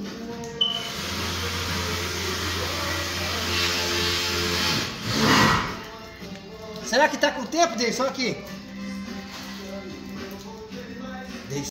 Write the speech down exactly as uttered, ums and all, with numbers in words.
Será que tá com tempo, Deison? Só aqui.